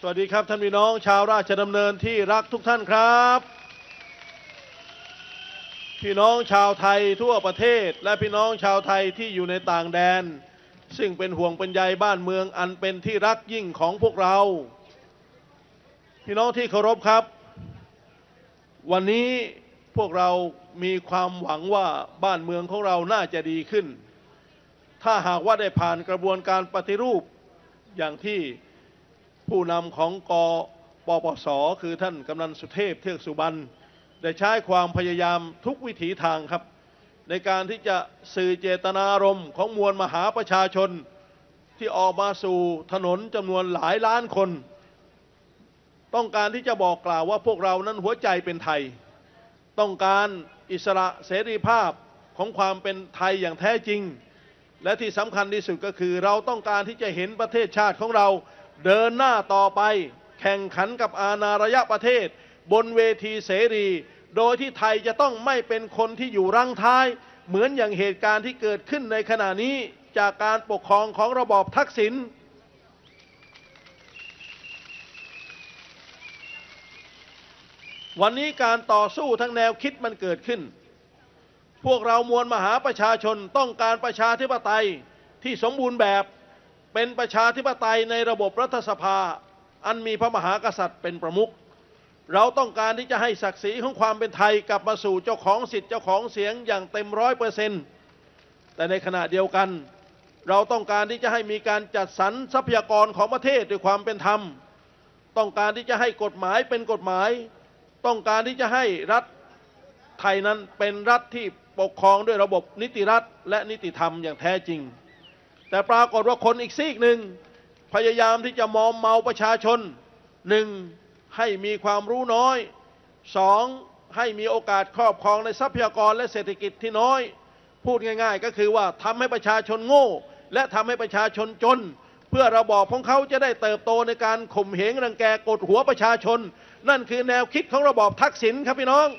วัสดีครับท่านพี่น้องชาวราชดำเนินที่รักทุกท่านครับพี่น้องชาวไทยทั่วประเทศและพี่น้องชาวไทยที่อยู่ในต่างแดนซึ่งเป็นห่วงเป็นใยบ้านเมืองอันเป็นที่รักยิ่งของพวกเราพี่น้องที่เคารพครับวันนี้พวกเรามีความหวังว่าบ้านเมืองของเราน่าจะดีขึ้นถ้าหากว่าได้ผ่านกระบวนการปฏิรูปอย่างที่ผู้นำของปปส.คือท่านกำนันสุเทพเทือกสุบรรณได้ใช้ความพยายามทุกวิถีทางครับในการที่จะสื่อเจตนารมณ์ของมวลมหาประชาชนที่ออกมาสู่ถนนจำนวนหลายล้านคนต้องการที่จะบอกกล่าวว่าพวกเรานั้นหัวใจเป็นไทยต้องการอิสระเสรีภาพของความเป็นไทยอย่างแท้จริงและที่สำคัญที่สุดก็คือเราต้องการที่จะเห็นประเทศชาติของเราเดินหน้าต่อไปแข่งขันกับอาณาระยะประเทศบนเวทีเสรีโดยที่ไทยจะต้องไม่เป็นคนที่อยู่รังท้ายเหมือนอย่างเหตุการณ์ที่เกิดขึ้นในขณะนี้จากการปกครองของระบอบทักษิณวันนี้การต่อสู้ทั้งแนวคิดมันเกิดขึ้นพวกเรามวลมหาประชาชนต้องการประชาธิปไตยที่สมบูรณ์แบบเป็นประชาธิปไตยในระบบรัฐสภาอันมีพระมหากษัตริย์เป็นประมุขเราต้องการที่จะให้ศักดิ์ศรีของความเป็นไทยกลับมาสู่เจ้าของสิทธิ์เจ้าของเสียงอย่างเต็ม100%แต่ในขณะเดียวกันเราต้องการที่จะให้มีการจัดสรรทรัพยากรของประเทศด้วยความเป็นธรรมต้องการที่จะให้กฎหมายเป็นกฎหมายต้องการที่จะให้รัฐไทยนั้นเป็นรัฐที่ปกครองด้วยระบบนิติรัฐและนิติธรรมอย่างแท้จริงแต่ปรากฏว่าคนอีกซีกหนึ่งพยายามที่จะมอมเมาประชาชนหนึ่งให้มีความรู้น้อยสองให้มีโอกาสครอบครองในทรัพยากรและเศรษฐกิจที่น้อยพูดง่ายๆก็คือว่าทำให้ประชาชนโง่และทำให้ประชาชนจนเพื่อระบอบของเขาจะได้เติบโตในการข่มเหงรังแกกดหัวประชาชนนั่นคือแนวคิดของระบอบทักษิณครับพี่น้อง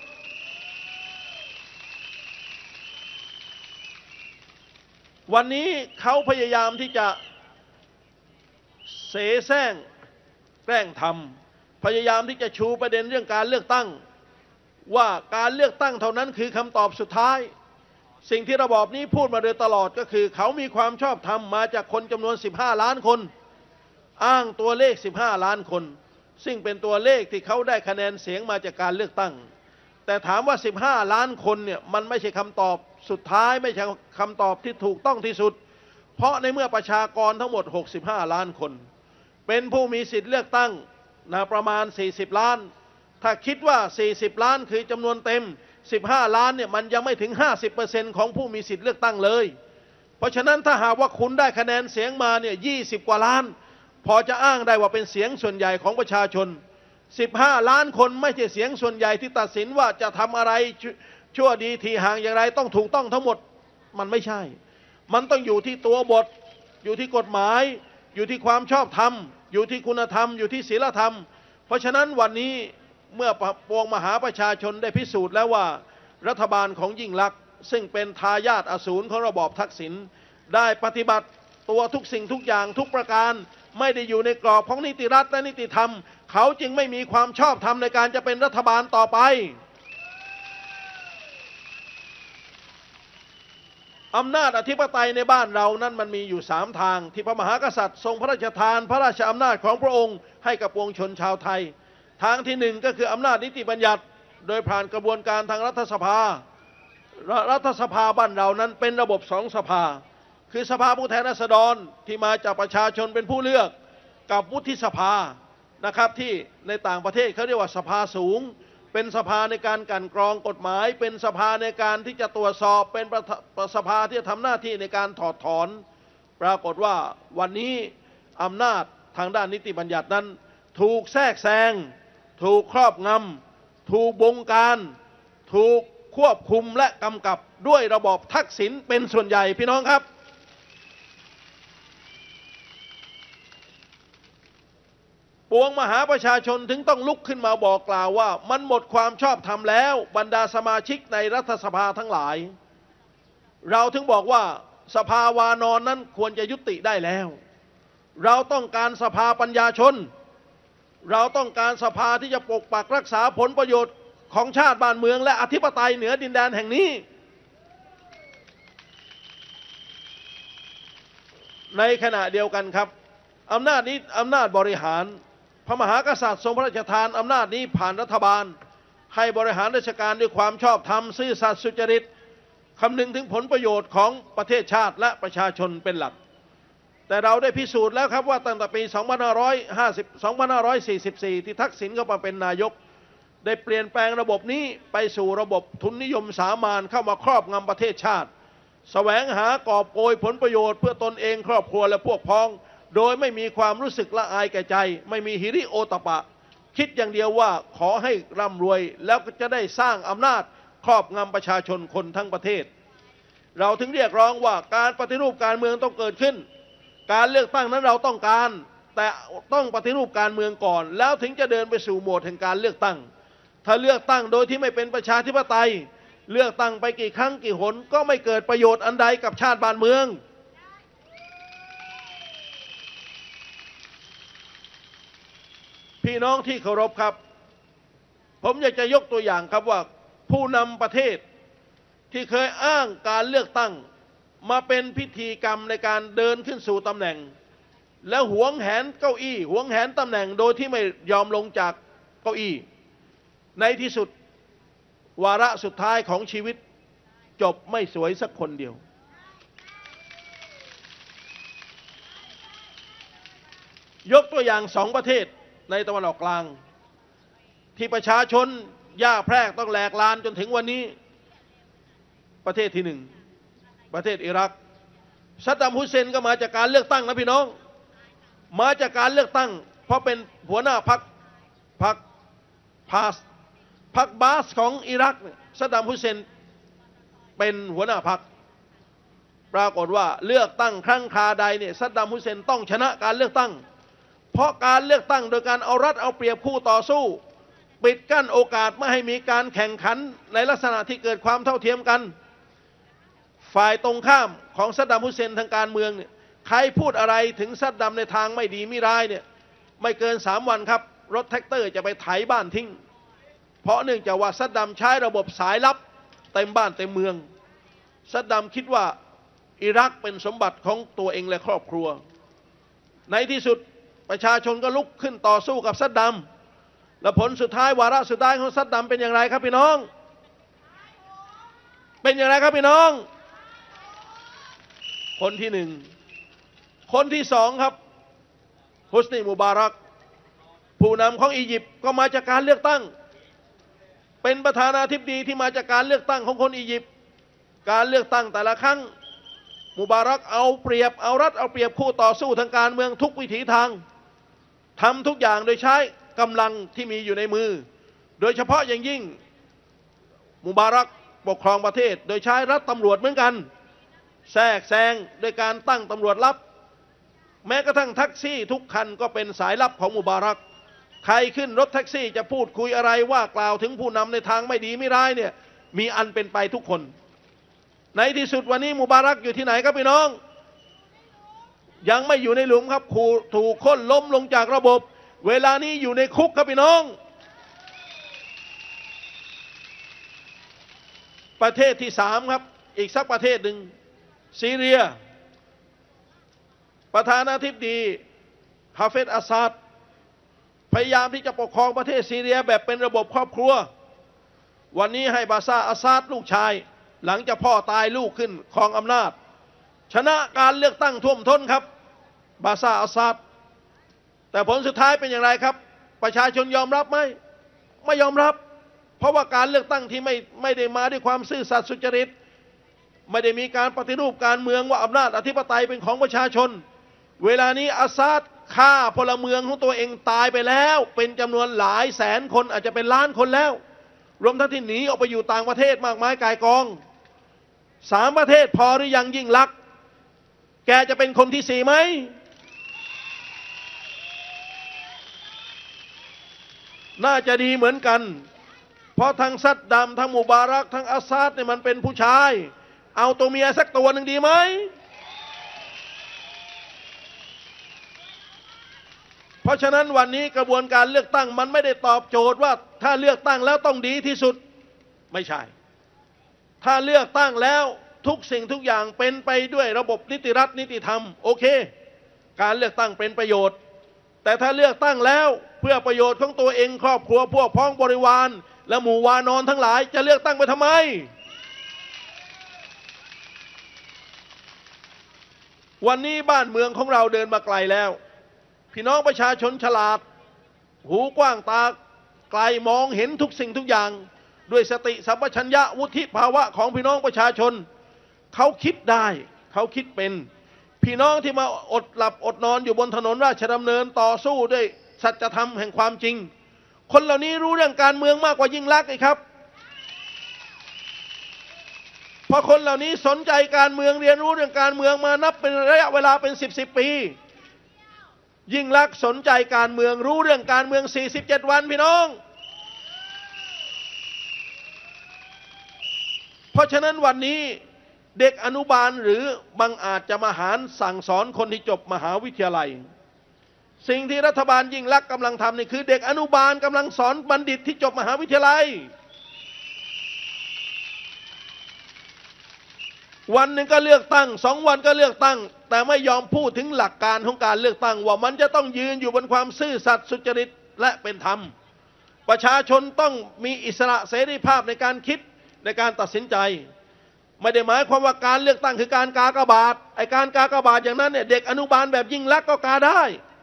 วันนี้เขาพยายามที่จะเสแสร้งแกล้งทำพยายามที่จะชูประเด็นเรื่องการเลือกตั้งว่าการเลือกตั้งเท่านั้นคือคำตอบสุดท้ายสิ่งที่ระบอบนี้พูดมาโดยตลอดก็คือเขามีความชอบธรรมมาจากคนจำนวน15 ล้านคนอ้างตัวเลข15 ล้านคนซึ่งเป็นตัวเลขที่เขาได้คะแนนเสียงมาจากการเลือกตั้งแต่ถามว่า15 ล้านคนเนี่ยมันไม่ใช่คำตอบสุดท้ายไม่ใช่คำตอบที่ถูกต้องที่สุดเพราะในเมื่อประชากรทั้งหมด65 ล้านคนเป็นผู้มีสิทธิ์เลือกตั้งประมาณ40 ล้านถ้าคิดว่า40 ล้านคือจำนวนเต็ม15 ล้านเนี่ยมันยังไม่ถึง 50% ของผู้มีสิทธิ์เลือกตั้งเลยเพราะฉะนั้นถ้าหากว่าคุณได้คะแนนเสียงมาเนี่ย20 กว่าล้านพอจะอ้างได้ว่าเป็นเสียงส่วนใหญ่ของประชาชน15 ล้านคนไม่ใช่เสียงส่วนใหญ่ที่ตัดสินว่าจะทำอะไรชั่วดีทีห่างอย่างไรต้องถูกต้องทั้งหมดมันไม่ใช่มันต้องอยู่ที่ตัวบทอยู่ที่กฎหมายอยู่ที่ความชอบธรรมอยู่ที่คุณธรรมอยู่ที่ศีลธรรมเพราะฉะนั้นวันนี้เมื่อปวงมหาประชาชนได้พิสูจน์แล้วว่ารัฐบาลของยิ่งลักษณ์ซึ่งเป็นทายาทอสูรของระบอบทักษิณได้ปฏิบัติตัวทุกสิ่งทุกอย่างทุกประการไม่ได้อยู่ในกรอบของนิติรัฐและนิติธรรมเขาจึงไม่มีความชอบธรรมในการจะเป็นรัฐบาลต่อไปอำนาจอธิปไตยในบ้านเรานั้นมันมีอยู่3 ทางที่พระมหากษัตริย์ทรงพระราชทานพระราชอำนาจของพระองค์ให้กับปวงชนชาวไทยทางที่1ก็คืออำนาจนิติบัญญัติโดยผ่านกระบวนการทางรัฐสภาบ้านเรานั้นเป็นระบบ2 สภาคือสภาผู้แทนราษฎรที่มาจากประชาชนเป็นผู้เลือกกับวุฒิสภานะครับที่ในต่างประเทศเขาเรียกว่าสภาสูงเป็นสภาในการกลั่นกรองกฎหมายเป็นสภาในการที่จะตรวจสอบเป็นสภาที่จะทำหน้าที่ในการถอดถอนปรากฏว่าวันนี้อำนาจทางด้านนิติบัญญัตินั้นถูกแทรกแซงถูกครอบงำถูกบงการถูกควบคุมและกำกับด้วยระบอบทักษิณเป็นส่วนใหญ่พี่น้องครับปวงมหาประชาชนถึงต้องลุกขึ้นมาบอกกล่าวว่ามันหมดความชอบธรรมแล้วบรรดาสมาชิกในรัฐสภาทั้งหลายเราถึงบอกว่าสภาวานอนนั้นควรจะยุติได้แล้วเราต้องการสภาปัญญาชนเราต้องการสภาที่จะปกปักรักษาผลประโยชน์ของชาติบ้านเมืองและอธิปไตยเหนือดินแดนแห่งนี้ในขณะเดียวกันครับอำนาจนี้อำนาจบริหารพระมหากษัตริย์ทรงพระราชทานอำนาจนี้ผ่านรัฐบาลให้บริหารราชการด้วยความชอบธรรมซื่อสัตย์สุจริตคำนึงถึงผลประโยชน์ของประเทศชาติและประชาชนเป็นหลักแต่เราได้พิสูจน์แล้วครับว่าตั้งแต่ปี 2544 ที่ทักษิณเข้ามาเป็นนายกได้เปลี่ยนแปลงระบบนี้ไปสู่ระบบทุนนิยมสามัญเข้ามาครอบงำประเทศชาติแสวงหากอบโกยผลประโยชน์เพื่อตนเองครอบครัวและพวกพ้องโดยไม่มีความรู้สึกละอายแก่ใจไม่มีหิริโอตปะคิดอย่างเดียวว่าขอให้ร่ำรวยแล้วก็จะได้สร้างอำนาจครอบงำประชาชนคนทั้งประเทศเราถึงเรียกร้องว่าการปฏิรูปการเมืองต้องเกิดขึ้นการเลือกตั้งนั้นเราต้องการแต่ต้องปฏิรูปการเมืองก่อนแล้วถึงจะเดินไปสู่โหมดแห่งการเลือกตั้งถ้าเลือกตั้งโดยที่ไม่เป็นประชาธิปไตยเลือกตั้งไปกี่ครั้งกี่หนก็ไม่เกิดประโยชน์อันใดกับชาติบ้านเมืองพี่น้องที่เคารพครับผมอยากจะยกตัวอย่างครับว่าผู้นำประเทศที่เคยอ้างการเลือกตั้งมาเป็นพิธีกรรมในการเดินขึ้นสู่ตำแหน่งแล้วหวงแหนเก้าอี้หวงแหนตำแหน่งโดยที่ไม่ยอมลงจากเก้าอี้ในที่สุดวาระสุดท้ายของชีวิตจบไม่สวยสักคนเดียวยกตัวอย่าง2 ประเทศในตะวันออกกลางที่ประชาชนย่าแพรกต้องแหลกลานจนถึงวันนี้ประเทศที่1ประเทศอิรักซัดดัมฮุสเซนก็มาจากการเลือกตั้งนะพี่น้องมาจากการเลือกตั้งเพราะเป็นหัวหน้าพรรคบาสของอิรักซัดดัมฮุสเซนเป็นหัวหน้าพรรคปรากฏว่าเลือกตั้งครั้งคราใดเนี่ยซัดดัมฮุสเซนต้องชนะการเลือกตั้งเพราะการเลือกตั้งโดยการเอารัดเอาเปรียบคู่ต่อสู้ปิดกั้นโอกาสไม่ให้มีการแข่งขันในลักษณะที่เกิดความเท่าเทียมกันฝ่ายตรงข้ามของซัดดัมฮุสเซนทางการเมืองเนี่ยใครพูดอะไรถึงซัดดัมในทางไม่ดีไม่ร้ายเนี่ยไม่เกิน3 วันครับรถแท็กเตอร์จะไปไถบ้านทิ้งเพราะเนื่องจากว่าซัดดัมใช้ระบบสายลับเต็มบ้านเต็มเมืองซัดดัมคิดว่าอิรักเป็นสมบัติของตัวเองและครอบครัวในที่สุดประชาชนก็ลุกขึ้นต่อสู้กับซัดดัมและผลสุดท้ายวาระสุดท้ายของซัดดัมเป็นอย่างไรครับพี่น้องเป็นอย่างไรครับพี่น้องคนที่1คนที่2ครับฮุสนีมูบารักผู้นำของอียิปต์ก็มาจากการเลือกตั้งเป็นประธานาธิบดีที่มาจากการเลือกตั้งของคนอียิปต์การเลือกตั้งแต่ละครั้งมูบารักเอาเปรียบเอารัดเอาเปรียบคู่ต่อสู้ทางการเมืองทุกวิถีทางทำทุกอย่างโดยใช้กำลังที่มีอยู่ในมือโดยเฉพาะอย่างยิ่งมูบารักปกครองประเทศโดยใช้รัฐตำรวจเหมือนกันแทรกแซงโดยการตั้งตำรวจลับแม้กระทั่งแท็กซี่ทุกคันก็เป็นสายลับของมูบารักใครขึ้นรถแท็กซี่จะพูดคุยอะไรว่ากล่าวถึงผู้นำในทางไม่ดีไม่ร้ายเนี่ยมีอันเป็นไปทุกคนในที่สุดวันนี้มูบารักอยู่ที่ไหนครับพี่น้องยังไม่อยู่ในหลุมครับถูกค้นล้มลงจากระบบเวลานี้อยู่ในคุกครับพี่น้องประเทศที่3ครับอีกสักประเทศหนึ่งซีเรียประธานาธิบดีฮาเฟซอัสซาดพยายามที่จะปกครองประเทศซีเรียแบบเป็นระบบครอบครัววันนี้ให้บาซาอัสซาดลูกชายหลังจากพ่อตายลูกขึ้นครองอำนาจชนะการเลือกตั้งท่วมท้นครับบาซาอัสซาดแต่ผลสุดท้ายเป็นอย่างไรครับประชาชนยอมรับไหมไม่ยอมรับเพราะว่าการเลือกตั้งที่ไม่ได้มาด้วยความซื่อสัตย์สุจริตไม่ได้มีการปฏิรูปการเมืองว่าอำนาจอธิปไตยเป็นของประชาชนเวลานี้อัสซาดฆ่าพลเมืองของตัวเองตายไปแล้วเป็นจำนวนหลายแสนคนอาจจะเป็นล้านคนแล้วรวมทั้งที่หนีออกไปอยู่ต่างประเทศมากมายก่ายกอง3 ประเทศพอหรือยังยิ่งลักษณ์แกจะเป็นคนที่4ไหมน่าจะดีเหมือนกันเพราะทั้งซัดดัมทั้งมูบารักทั้งอัสซาดเนี่ยมันเป็นผู้ชายเอาตัวเมียสักตัวหนึ่งดีไหมเพราะฉะนั้นวันนี้กระบวนการเลือกตั้งมันไม่ได้ตอบโจทย์ว่าถ้าเลือกตั้งแล้วต้องดีที่สุดไม่ใช่ถ้าเลือกตั้งแล้วทุกสิ่งทุกอย่างเป็นไปด้วยระบบนิติรัฐนิติธรรมโอเคการเลือกตั้งเป็นประโยชน์แต่ถ้าเลือกตั้งแล้วเพื่อประโยชน์ของตัวเองครอบครัวพวกพ้องบริวารและหมู่วานอนทั้งหลายจะเลือกตั้งไปทำไมวันนี้บ้านเมืองของเราเดินมาไกลแล้วพี่น้องประชาชนฉลาดหูกว้างตาไกลมองเห็นทุกสิ่งทุกอย่างด้วยสติสัมปชัญญะวุฒิภาวะของพี่น้องประชาชนเขาคิดได้เขาคิดเป็นพี่น้องที่มาอดหลับอดนอนอยู่บนถนนราชดำเนินต่อสู้ด้วยสัจธรรมแห่งความจริงคนเหล่านี้รู้เรื่องการเมืองมากกว่ายิ่งลักษณ์ครับเพราะคนเหล่านี้สนใจการเมืองเรียนรู้เรื่องการเมืองมานับเป็นระยะเวลาเป็น10 ปียิ่งลักษณ์สนใจการเมืองรู้เรื่องการเมือง47 วันพี่น้องเพราะฉะนั้นวันนี้เด็กอนุบาลหรือบางอาจจะมาหารสั่งสอนคนที่จบมหาวิทยาลัยสิ่งที่รัฐบาลยิ่งลักษณ์กำลังทำนี่คือเด็กอนุบาลกำลังสอนบัณฑิตที่จบมหาวิทยาลัยวันหนึ่งก็เลือกตั้ง2 วันก็เลือกตั้งแต่ไม่ยอมพูดถึงหลักการของการเลือกตั้งว่ามันจะต้องยืนอยู่บนความซื่อสัตย์สุจริตและเป็นธรรมประชาชนต้องมีอิสระเสรีภาพในการคิดในการตัดสินใจไม่ได้หมายความว่าการเลือกตั้งคือการกากบาทไอ้การกากบาทอย่างนั้นเนี่ยเด็กอนุบาลแบบยิ่งลักษณ์ก็กาได้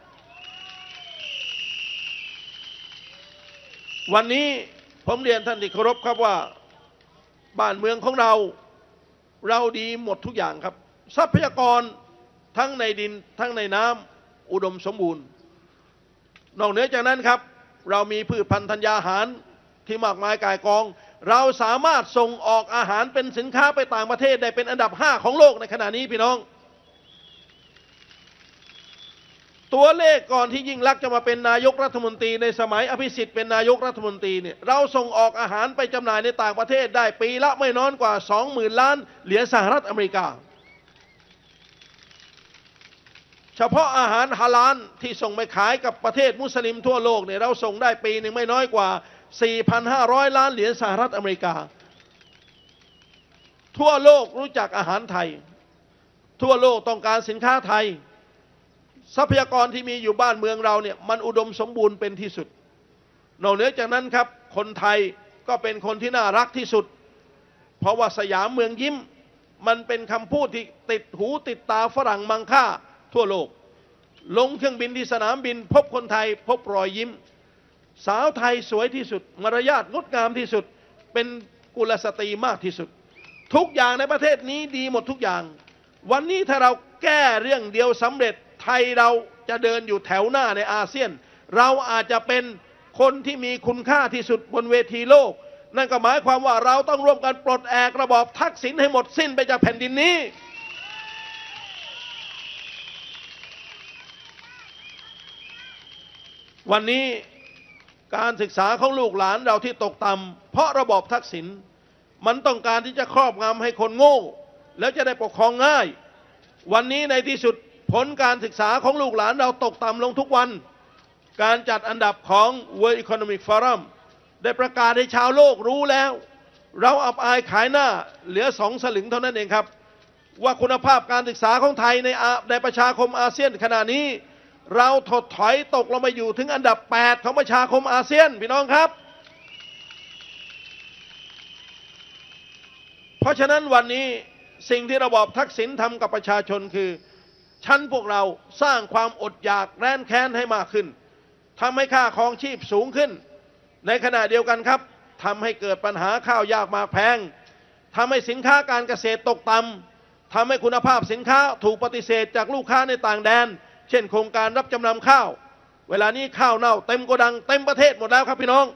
วันนี้ผมเรียนท่านที่เคารพครับว่าบ้านเมืองของเราดีหมดทุกอย่างครับทรัพยากรทั้งในดินทั้งในน้ำอุดมสมบูรณ์นอกเหนือจากนั้นครับเรามีพืชพันธุ์ธัญญาหารที่มากมายก่ายกองเราสามารถส่งออกอาหารเป็นสินค้าไปต่างประเทศได้เป็นอันดับ5ของโลกในขณะนี้พี่น้องตัวเลขก่อนที่ยิ่งลักษณ์จะมาเป็นนายกรัฐมนตรีในสมัยอภิสิทธิ์เป็นนายกรัฐมนตรีเนี่ยเราส่งออกอาหารไปจำหน่ายในต่างประเทศได้ปีละไม่น้อยกว่า 20,000 ล้านเหรียญสหรัฐอเมริกาเฉพาะอาหารฮาลาลที่ส่งไปขายกับประเทศมุสลิมทั่วโลกเนี่ยเราส่งได้ปีหนึ่งไม่น้อยกว่า 4,500 ล้านเหรียญสหรัฐอเมริกาทั่วโลกรู้จักอาหารไทยทั่วโลกต้องการสินค้าไทยทรัพยากรที่มีอยู่บ้านเมืองเราเนี่ยมันอุดมสมบูรณ์เป็นที่สุดนอกเหนือจากนั้นครับคนไทยก็เป็นคนที่น่ารักที่สุดเพราะว่าสยามเมืองยิ้มมันเป็นคำพูดที่ติดหูติดตาฝรั่งมังค่าทั่วโลกลงเครื่องบินที่สนามบินพบคนไทยพบรอยยิ้มสาวไทยสวยที่สุดมารยาทงดงามที่สุดเป็นกุลสตรีมากที่สุดทุกอย่างในประเทศนี้ดีหมดทุกอย่างวันนี้ถ้าเราแก้เรื่องเดียวสำเร็จไทยเราจะเดินอยู่แถวหน้าในอาเซียนเราอาจจะเป็นคนที่มีคุณค่าที่สุดบนเวทีโลกนั่นก็หมายความว่าเราต้องร่วมกันปลดแอกระบอบทักษิณให้หมดสิ้นไปจากแผ่นดินนี้วันนี้การศึกษาของลูกหลานเราที่ตกต่ำเพราะระบอบทักษิณมันต้องการที่จะครอบงำให้คนโง่แล้วจะได้ปกครองง่ายวันนี้ในที่สุดผลการศึกษาของลูกหลานเราตกต่ำลงทุกวันการจัดอันดับของ World Economic Forum ได้ประกาศให้ชาวโลกรู้แล้วเราอับอายขายหน้าเหลือ2 สลึงเท่านั้นเองครับว่าคุณภาพการศึกษาของไทยในประชาคมอาเซียนขณะนี้เราถดถอยตกลงมาอยู่ถึงอันดับ8ของประชาคมอาเซียนพี่น้องครับเพราะฉะนั้นวันนี้สิ่งที่ระบอบทักษิณทำกับประชาชนคือชั้นพวกเราสร้างความอดอยากแร้นแค้นให้มากขึ้นทำให้ค่าครองชีพสูงขึ้นในขณะเดียวกันครับทำให้เกิดปัญหาข้าวยากหมากแพงทำให้สินค้าการเกษตรตกต่ำทำให้คุณภาพสินค้าถูกปฏิเสธจากลูกค้าในต่างแดนเช่นโครงการรับจำนำข้าวเวลานี้ข้าวเน่าเต็มโกดังเต็มประเทศหมดแล้วครับพี่น้อง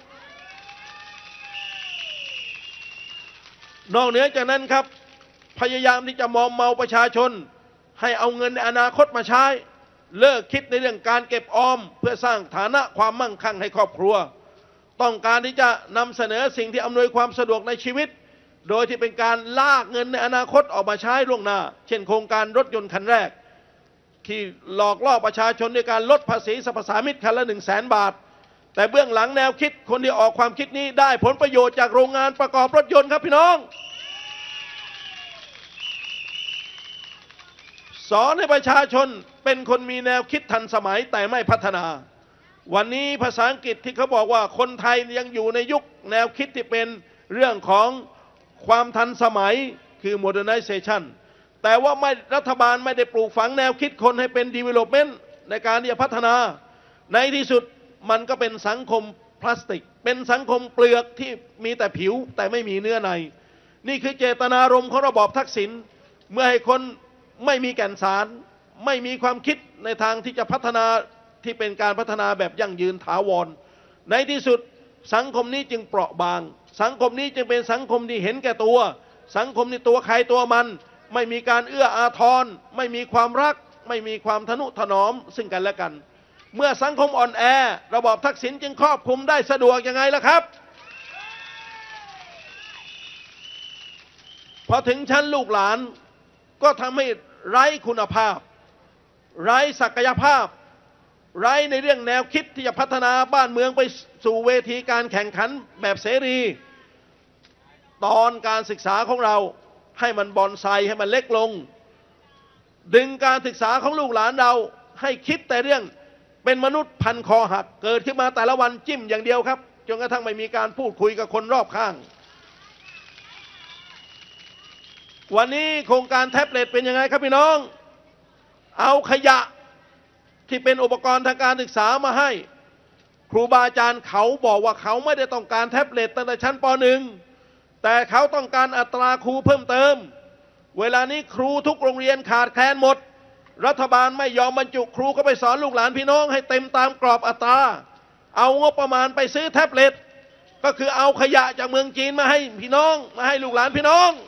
นอกเหนือจากนั้นครับพยายามที่จะมอมเมาประชาชนให้เอาเงินในอนาคตมาใช้เลิกคิดในเรื่องการเก็บออมเพื่อสร้างฐานะความมั่งคั่งให้ครอบครัวต้องการที่จะนำเสนอสิ่งที่อำนวยความสะดวกในชีวิตโดยที่เป็นการลากเงินในอนาคตออกมาใช้ล่วงหน้าเช่นโครงการรถยนต์คันแรกที่หลอกล่อประชาชนด้วยการลดภาษีสรรพสามิตคันละ100,000 บาทแต่เบื้องหลังแนวคิดคนที่ออกความคิดนี้ได้ผลประโยชน์จากโรงงานประกอบรถยนต์ครับพี่น้องสอนให้ประชาชนเป็นคนมีแนวคิดทันสมัยแต่ไม่พัฒนาวันนี้ภาษาอังกฤษที่เขาบอกว่าคนไทยยังอยู่ในยุคแนวคิดที่เป็นเรื่องของความทันสมัยคือ modernization แต่ว่ารัฐบาลไม่ได้ปลูกฝังแนวคิดคนให้เป็น development ในการที่จะพัฒนาในที่สุดมันก็เป็นสังคมพลาสติกเป็นสังคมเปลือกที่มีแต่ผิวแต่ไม่มีเนื้อในนี่คือเจตนารมณ์ของระบอบทักษิณเมื่อให้คนไม่มีแก่นสารไม่มีความคิดในทางที่จะพัฒนาที่เป็นการพัฒนาแบบยั่งยืนถาวรในที่สุดสังคมนี้จึงเปราะบางสังคมนี้จึงเป็นสังคมที่เห็นแก่ตัวสังคมที่ตัวใครตัวมันไม่มีการเอื้ออาทรไม่มีความรักไม่มีความทนุถนอมซึ่งกันและกันเมื่อสังคมอ่อนแอระบอบทักษิณจึงครอบคลุมได้สะดวกยังไงล่ะครับพอถึงชั้นลูกหลานก็ทำให้ไร้คุณภาพไร้ศักยภาพไร้ในเรื่องแนวคิดที่จะพัฒนาบ้านเมืองไปสู่เวทีการแข่งขันแบบเสรีตอนการศึกษาของเราให้มันบอนไซให้มันเล็กลงดึงการศึกษาของลูกหลานเราให้คิดแต่เรื่องเป็นมนุษย์พันคอหักเกิดขึ้นมาแต่ละวันจิ้มอย่างเดียวครับจนกระทั่งไม่มีการพูดคุยกับคนรอบข้างวันนี้โครงการแท็บเล็ตเป็นยังไงครับพี่น้องเอาขยะที่เป็นอุปกรณ์ทางการศึกษามาให้ครูบาอาจารย์เขาบอกว่าเขาไม่ได้ต้องการแท็บเล็ตตั้งแต่ชั้นป .1 แต่เขาต้องการอัตราครูเพิ่มเติมเวลานี้ครูทุกโรงเรียนขาดแคลนหมดรัฐบาลไม่ยอมบรรจุครูเข้าไปสอนลูกหลานพี่น้องให้เต็มตามกรอบอัตราเอางบประมาณไปซื้อแท็บเล็ตก็คือเอาขยะจากเมืองจีนมาให้พี่น้องมาให้ลูกหลานพี่น้อง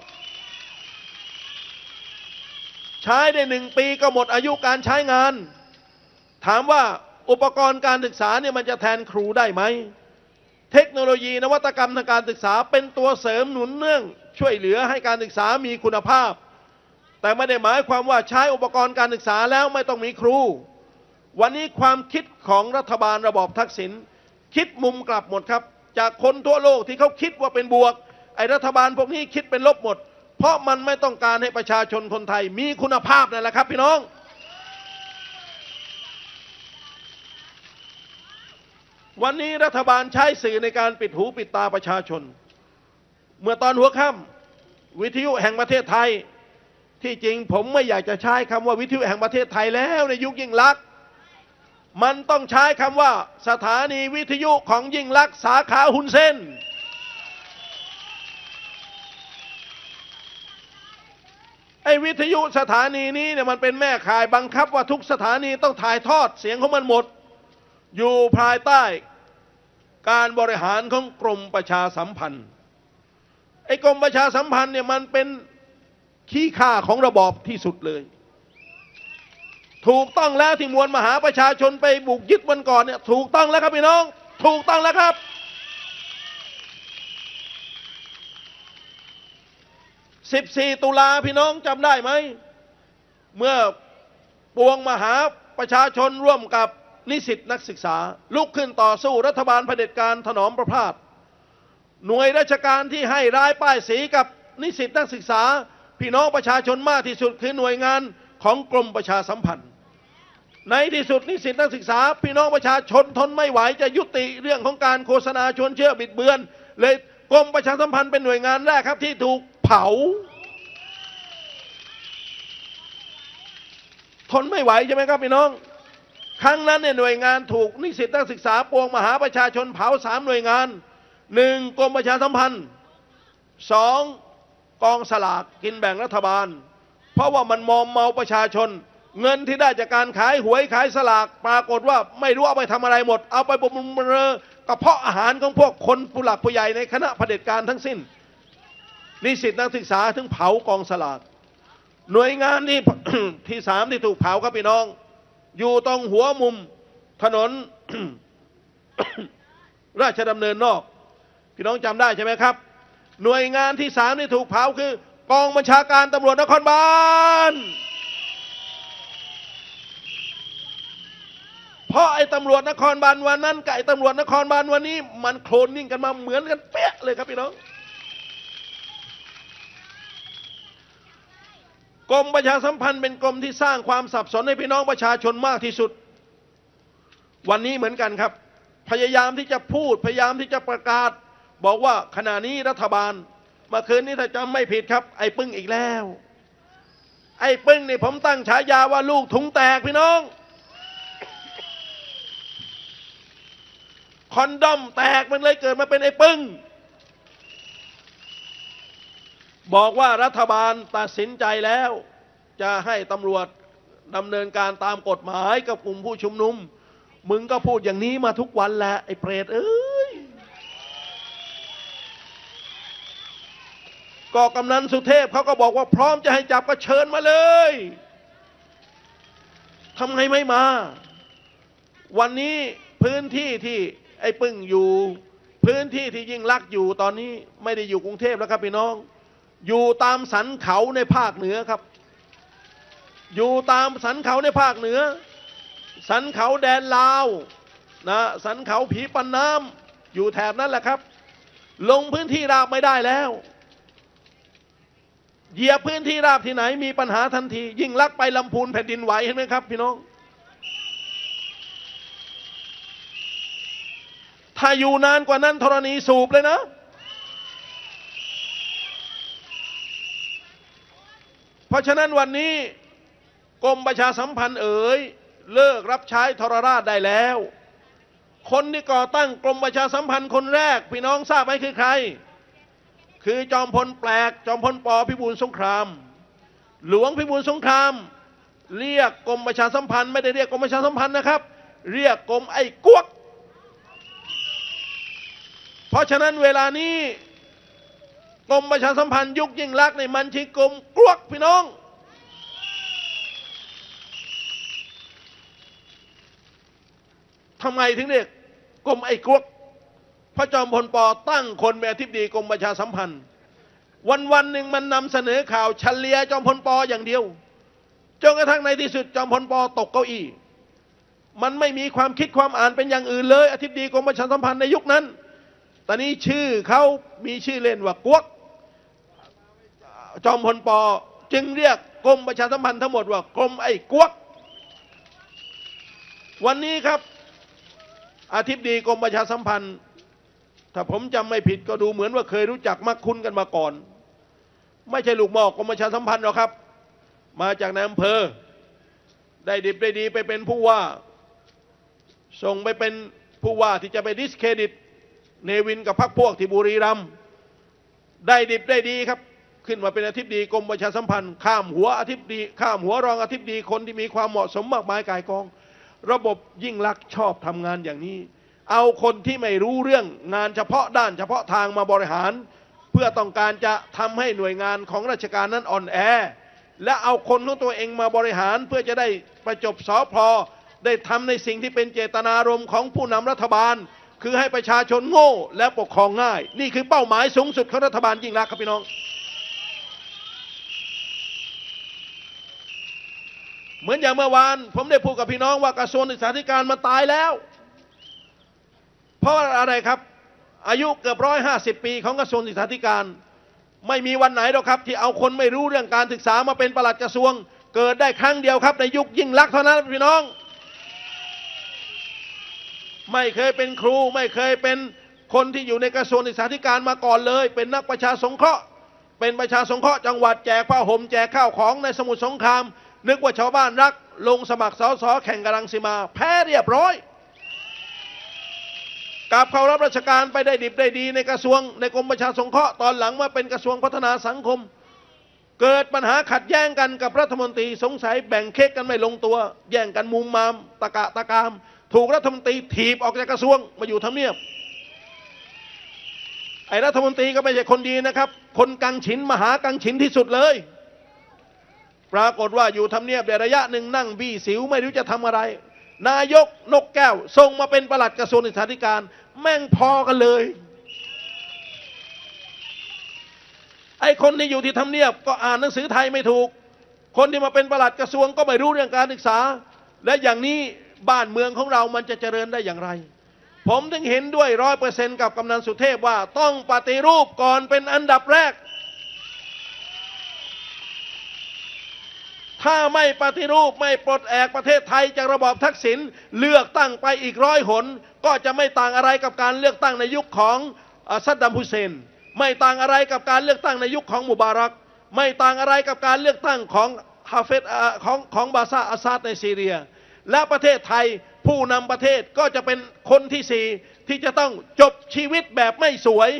ใช้ได้1 ปีก็หมดอายุการใช้งานถามว่าอุปกรณ์การศึกษาเนี่ยมันจะแทนครูได้ไหมเทคโนโลยีนวัตกรรมทางการศึกษาเป็นตัวเสริมหนุนเนื่องช่วยเหลือให้การศึกษามีคุณภาพแต่ไม่ได้หมายความว่าใช้อุปกรณ์การศึกษาแล้วไม่ต้องมีครูวันนี้ความคิดของรัฐบาลระบอบทักษิณคิดมุมกลับหมดครับจากคนทั่วโลกที่เขาคิดว่าเป็นบวกไอ้รัฐบาลพวกนี้คิดเป็นลบหมดเพราะมันไม่ต้องการให้ประชาชนคนไทยมีคุณภาพนั่นแหละครับพี่น้องวันนี้รัฐบาลใช้สื่อในการปิดหูปิดตาประชาชนเมื่อตอนหัวค่ำวิทยุแห่งประเทศไทยที่จริงผมไม่อยากจะใช้คำว่าวิทยุแห่งประเทศไทยแล้วในยุคยิ่งลักษณ์มันต้องใช้คำว่าสถานีวิทยุของยิ่งลักษณ์สาขาฮุนเซนไอ้วิทยุสถานีนี้เนี่ยมันเป็นแม่ข่ายบังคับว่าทุกสถานีต้องถ่ายทอดเสียงของมันหมดอยู่ภายใต้การบริหารของกรมประชาสัมพันธ์ไอ้กรมประชาสัมพันธ์เนี่ยมันเป็นขี้ข้าของระบอบที่สุดเลยถูกต้องแล้วที่มวลมหาประชาชนไปบุกยึดวันก่อนเนี่ยถูกต้องแล้วครับพี่น้องถูกต้องแล้วครับ14 ตุลาพี่น้องจำได้ไหมเมื่อปวงมหาประชาชนร่วมกับนิสิตนักศึกษาลุกขึ้นต่อสู้รัฐบาลเผด็จการถนอมพระพาทหน่วยราชการที่ให้ร้ายป้ายสีกับนิสิตนักศึกษาพี่น้องประชาชนมากที่สุดคือหน่วยงานของกรมประชาสัมพันธ์ในที่สุดนิสิตนักศึกษาพี่น้องประชาชนทนไม่ไหวจะยุติเรื่องของการโฆษณาชวนเชื่อบิดเบือนเลยกรมประชาสัมพันธ์เป็นหน่วยงานแรกครับที่ถูกเผาทนไม่ไหวใช่ไหมครับพี่น้องครั้งนั้นเนี่ยหน่วยงานถูกนิสิตนักศึกษาปวงมหาประชาชนเผา3 หน่วยงาน1กรมประชาสัมพันธ์2กองสลากกินแบ่งรัฐบาลเพราะว่ามันมอมเมาประชาชนเงินที่ได้จากการขายหวยขายสลากปรากฏว่าไม่รู้เอาไปทำอะไรหมดเอาไปบำรุงบำเรอกระเพาะอาหารของพวกคนผู้หลักผู้ใหญ่ในคณะเผด็จการทั้งสิ้นนิสิตนักศึกษาถึงเผากองสลากหน่วยงานที่ ที่3ที่ถูกเผาครับพี่น้องอยู่ตรงหัวมุมถนน ราชดำเนินนอกพี่น้องจำได้ใช่ไหมครับหน่วยงานที่3ที่ถูกเผาคือกองบัญชาการตำรวจนครบาลเพราะไอ้ตำรวจนครบาลวันนั้นกับไอ้ตำรวจนครบาลวันนี้มันโคลนนิ่งกันมาเหมือนกันเป๊ะเลยครับพี่น้องกรมประชาสัมพันธ์เป็นกรมที่สร้างความสับสนให้พี่น้องประชาชนมากที่สุดวันนี้เหมือนกันครับพยายามที่จะพูดพยายามที่จะประกาศบอกว่าขณะนี้รัฐบาลเมื่อคืนนี้ถ้าจำไม่ผิดครับไอ้ปึ้งอีกแล้วไอ้ปึ้งนี่ผมตั้งฉายาว่าลูกถุงแตกพี่น้องคอนดอมแตกมันเลยเกิดมาเป็นไอ้ปึ้งบอกว่ารัฐบาลตัดสินใจแล้วจะให้ตำรวจดำเนินการตามกฎหมายกับกลุ่มผู้ชุมนุมมึงก็พูดอย่างนี้มาทุกวันแหละไอ้เปรตเอ้ยก็กำนันสุเทพเขาก็บอกว่าพร้อมจะให้จับก็เชิญมาเลยทำไงไม่มาวันนี้พื้นที่ที่ไอ้ปึ้งอยู่พื้นที่ที่ยิ่งลักษณ์อยู่ตอนนี้ไม่ได้อยู่กรุงเทพแล้วครับพี่น้องอยู่ตามสันเขาในภาคเหนือครับอยู่ตามสันเขาในภาคเหนือสันเขาแดนลาวนะสันเขาผีปันน้ำอยู่แถบนั้นแหละครับลงพื้นที่ราบไม่ได้แล้วเหยียบพื้นที่ราบที่ไหนมีปัญหาทันทียิ่งลักษณ์ไปลำพูนแผ่นดินไหวเห็นไหมครับพี่น้องถ้าอยู่นานกว่านั้นธรณีสูบเลยนะเพราะฉะนั้นวันนี้กรมประชาสัมพันธ์เลิกรับใช้ทรราชได้แล้วคนที่ก่อตั้งกรมประชาสัมพันธ์คนแรกพี่น้องทราบไหมคือใครคือจอมพลแปลกจอมพลป.พิบูลสงครามหลวงพิบูลสงครามเรียกกรมประชาสัมพันธ์ไม่ได้เรียกกรมประชาสัมพันธ์นะครับเรียกกรมไอ้กวกเพราะฉะนั้นเวลานี้กรมประชาสัมพันธ์ยุคยิ่งลักษณ์ในมันชื่อกรมกวกพี่น้องทำไมถึงเรียกกรมไอ้กวกพระจอมพลป.ตั้งคนเป็นอธิบดีกรมประชาสัมพันธ์วันหนึ่งมันนำเสนอข่าวเฉลี่ยจอมพลป.อย่างเดียวจนกระทั่งในที่สุดจอมพลป.ตกเก้าอี้มันไม่มีความคิดความอ่านเป็นอย่างอื่นเลยอธิบดีกรมประชาสัมพันธ์ในยุคนั้นตอนนี้ชื่อเขามีชื่อเล่นว่ากวกจอมพลป.จึงเรียกกรมประชาสัมพันธ์ทั้งหมดว่ากรมไอ้กวกวันนี้ครับอธิบดีกรมประชาสัมพันธ์ถ้าผมจำไม่ผิดก็ดูเหมือนว่าเคยรู้จักมักคุ้นกันมาก่อนไม่ใช่ลูกหม้อกรมประชาสัมพันธ์หรอกครับมาจากในอำเภอได้ดิบได้ดีไปเป็นผู้ว่าส่งไปเป็นผู้ว่าที่จะไปดิสเครดิตเนวินกับพรรคพวกที่บุรีรัมย์ได้ดิบได้ดีครับขึ้นมาเป็นอธิบดีกรมประชาสัมพันธ์ข้ามหัวอธิบดีข้ามหัวรองอธิบดีคนที่มีความเหมาะสมมากมายก่ายกองระบบยิ่งลักษณ์ชอบทำงานอย่างนี้เอาคนที่ไม่รู้เรื่องงานเฉพาะด้านเฉพาะทางมาบริหารเพื่อต้องการจะทำให้หน่วยงานของราชการนั้นอ่อนแอและเอาคนของตัวเองมาบริหารเพื่อจะได้ประจบสพได้ทำในสิ่งที่เป็นเจตนารมณ์ของผู้นำรัฐบาลคือให้ประชาชนโง่และปกครองง่ายนี่คือเป้าหมายสูงสุดของรัฐบาลยิ่งลักษณ์ครับพี่น้องเหมือนอย่างเมื่อวานผมได้พูดกับพี่น้องว่ากระทรวงศึกษาธิการมันตายแล้วเพราะอะไรครับอายุเกือบ150 ปีของกระทรวงศึกษาธิการไม่มีวันไหนหรอกครับที่เอาคนไม่รู้เรื่องการศึกษามาเป็นปลัดกระทรวงเกิดได้ครั้งเดียวครับในยุคยิ่งลักษณ์เท่านั้นพี่น้องไม่เคยเป็นครูไม่เคยเป็นคนที่อยู่ในกระทรวงศึกษาธิการมาก่อนเลยเป็นนักประชาสงเคราะห์เป็นประชาสงเคราะห์จังหวัดแจกผ้าห่มแจกข้าวของในสมุทรสงครามนึกว่าชาวบ้านรักลงสมัครสสแข่งกับรังสิมาแพ้เรียบร้อยกลับเข้ารับราชการไปได้ดิบได้ดีในกระทรวงในกรมประชาสงเคราะห์ตอนหลังมาเป็นกระทรวงพัฒนาสังคมเกิดปัญหาขัดแย้งกันกับรัฐมนตรีสงสัยแบ่งเค้กกันไม่ลงตัวแย่งกันมุมมามตะกะตะกามถูกรัฐมนตรีถีบออกจากกระทรวงมาอยู่ทำเนียบไอ้รัฐมนตรีก็ไม่ใช่คนดีนะครับคนกังฉินมหากังฉินที่สุดเลยปรากฏว่าอยู่ทำเนียบในระยะหนึ่งนั่งบี้สิวไม่รู้จะทำอะไรนายกนกแก้วส่งมาเป็นปลัดกระทรวงศึกษาธิการแม่งพอกันเลยไอ้คนที่อยู่ที่ทำเนียบก็อ่านหนังสือไทยไม่ถูกคนที่มาเป็นปลัดกระทรวงก็ไม่รู้เรื่องการศึกษาและอย่างนี้บ้านเมืองของเรามันจะเจริญได้อย่างไรผมถึงเห็นด้วย100%กับกำนันสุเทพว่าต้องปฏิรูปก่อนเป็นอันดับแรกถ้าไม่ปฏิรูปไม่ปลดแอกประเทศไทยจากระบอบทักษิณเลือกตั้งไปอีก100 หนก็จะไม่ต่างอะไรกับการเลือกตั้งในยุคของซัดดัม ฮุสเซนไม่ต่างอะไรกับการเลือกตั้งในยุคของมุบารักไม่ต่างอะไรกับการเลือกตั้งของฮาเฟซของบาซาอัสซาดในซีเรียและประเทศไทยผู้นำประเทศก็จะเป็นคนที่ 4ที่จะต้องจบชีวิตแบบไม่สวย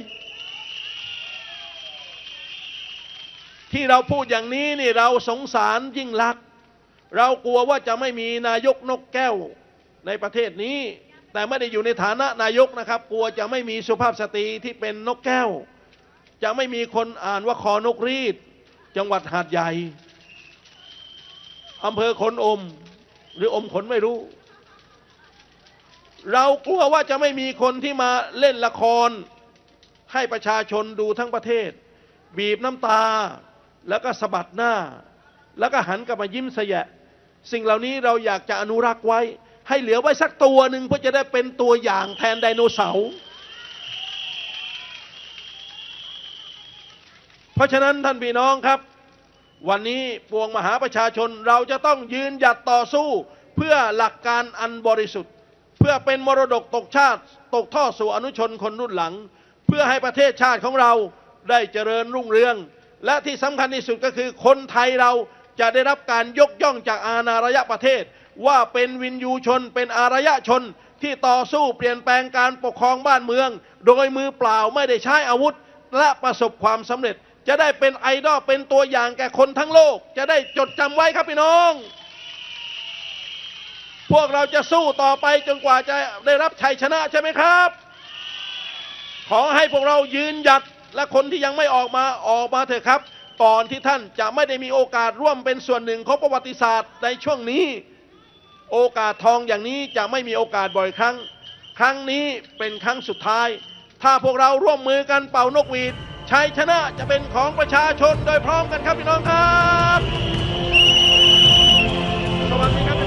ที่เราพูดอย่างนี้นี่เราสงสารยิ่งลักษณ์เรากลัวว่าจะไม่มีนายกนกแก้วในประเทศนี้แต่ไม่ได้อยู่ในฐานะนายกนะครับกลัวจะไม่มีสุภาพสตรีที่เป็นนกแก้วจะไม่มีคนอ่านว่าคอนกรีดจังหวัดหาดใหญ่อำเภอขนอมหรืออมขนไม่รู้เรากลัวว่าจะไม่มีคนที่มาเล่นละครให้ประชาชนดูทั้งประเทศบีบน้ำตาแล้วก็สะบัดหน้าแล้วก็หันกลับมายิ้มแสยะสิ่งเหล่านี้เราอยากจะอนุรักษ์ไว้ให้เหลือไว้สักตัวหนึ่งเพื่อจะได้เป็นตัวอย่างแทนไดโนเสาร์เพราะฉะนั้นท่านพี่น้องครับวันนี้ปวงมหาประชาชนเราจะต้องยืนหยัดต่อสู้เพื่อหลักการอันบริสุทธิ์เพื่อเป็นมรดกตกชาติตกทอดสู่อนุชนคนรุ่นหลังเพื่อให้ประเทศชาติของเราได้เจริญรุ่งเรืองและที่สำคัญที่สุดก็คือคนไทยเราจะได้รับการยกย่องจากอาณาระยะประเทศว่าเป็นวินยูชนเป็นอารยชนที่ต่อสู้เปลี่ยนแปลงการปกครองบ้านเมืองโดยมือเปล่าไม่ได้ใช้อาวุธและประสบความสำเร็จจะได้เป็นไอดอลเป็นตัวอย่างแก่คนทั้งโลกจะได้จดจำไว้ครับพี่น้องพวกเราจะสู้ต่อไปจนกว่าจะได้รับชัยชนะใช่ไหมครับขอให้พวกเรายืนหยัดและคนที่ยังไม่ออกมาเถอะครับก่อนที่ท่านจะไม่ได้มีโอกาสร่วมเป็นส่วนหนึ่งของประวัติศาสตร์ในช่วงนี้โอกาสทองอย่างนี้จะไม่มีโอกาสบ่อยครั้งครั้งนี้เป็นครั้งสุดท้ายถ้าพวกเราร่วมมือกันเป่านกหวีดชัยชนะจะเป็นของประชาชนโดยพร้อมกันครับพี่น้องครับสวัสดีครับ